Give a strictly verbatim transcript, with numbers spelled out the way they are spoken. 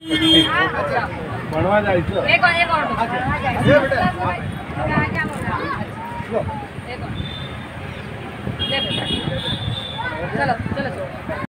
बनवा जाए तो एक और एक और ये बेटा क्या बोल रहा है एक और ले बेटा चलो चलो